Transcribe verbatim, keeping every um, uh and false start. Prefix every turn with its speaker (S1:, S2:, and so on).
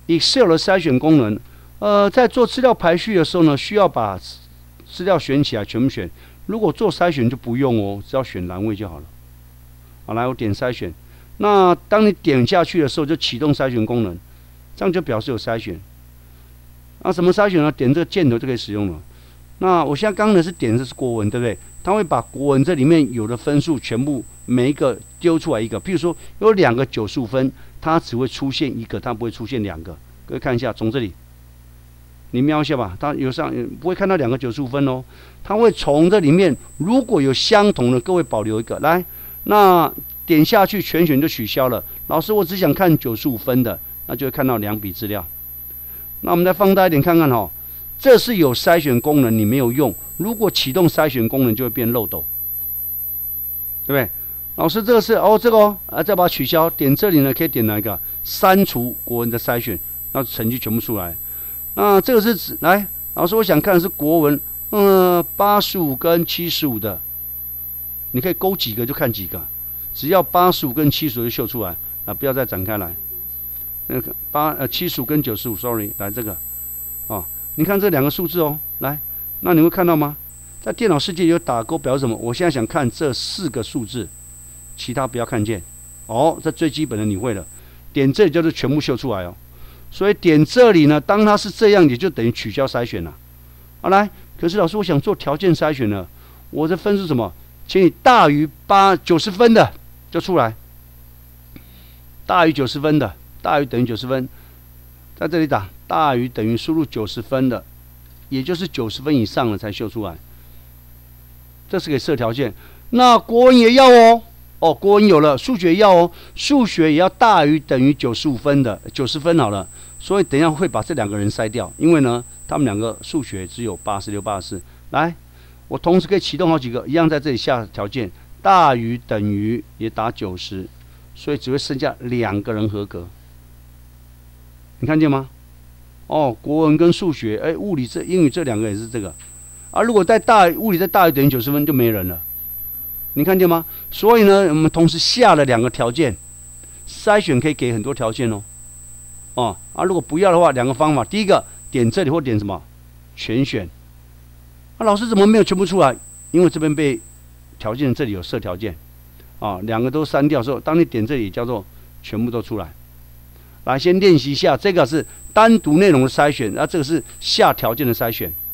S1: Excel 的筛选功能，呃，在做资料排序的时候呢，需要把资料选起来，全部选。如果做筛选就不用哦，只要选栏位就好了。好，来我点筛选。那当你点下去的时候，就启动筛选功能，这样就表示有筛选。那怎么筛选呢？点这个箭头就可以使用了。那我现在刚刚呢是点的是国文，对不对？它会把国文这里面有的分数全部每一个丢出来一个。譬如说有两个九十五分，它只会出现一个，它不会出现两个。各位看一下，从这里你瞄一下吧，它有上不会看到两个九十五分哦，它会从这里面如果有相同的，各位保留一个来。那点下去全选就取消了。老师，我只想看九十五分的，那就会看到两笔资料。那我们再放大一点看看哈、哦，这是有筛选功能，你没有用。如果启动筛选功能，就会变漏斗，对不对？老师，这个是哦，这个哦，啊，再把它取消。点这里呢，可以点哪一个？删除国文的筛选，那成绩全部出来。那这个是指来，老师，我想看的是国文，嗯，八十五跟七十五的，你可以勾几个就看几个。只要八十五跟七十五就秀出来啊，不要再展开来。那个八呃七十五跟九十五 ，sorry， 来这个，哦，你看这两个数字哦，来，那你会看到吗？在电脑世界有打勾表示什么？我现在想看这四个数字，其他不要看见。哦，这最基本的你会了，点这里就是全部秀出来哦。所以点这里呢，当它是这样，也就等于取消筛选了。好，来，可是老师，我想做条件筛选呢，我的分是什么？请你大于八九十分的。就出来，大于九十分的，大于等于九十分，在这里打大于等于输入九十分的，也就是九十分以上的才秀出来。这是给设条件。那国文也要哦，哦，国文有了，数学也要哦，数学也要大于等于九十五分的，九十分好了。所以等一下会把这两个人筛掉，因为呢，他们两个数学只有八十六、八十四。来，我同时可以启动好几个，一样在这里下条件。大于等于也打九十，所以只会剩下两个人合格。你看见吗？哦，国文跟数学，哎，物理这英语这两个也是这个。啊，如果在大物理在大于等于九十分就没人了。你看见吗？所以呢，我们同时下了两个条件，筛选可以给很多条件哦。哦，啊，如果不要的话，两个方法，第一个点这里或点什么全选。啊，老师怎么没有全部出来？因为这边被条件这里有设条件，啊，两个都删掉之后，当你点这里叫做全部都出来。来，先练习一下，这个是单独内容的筛选，那、啊、这个是下条件的筛选。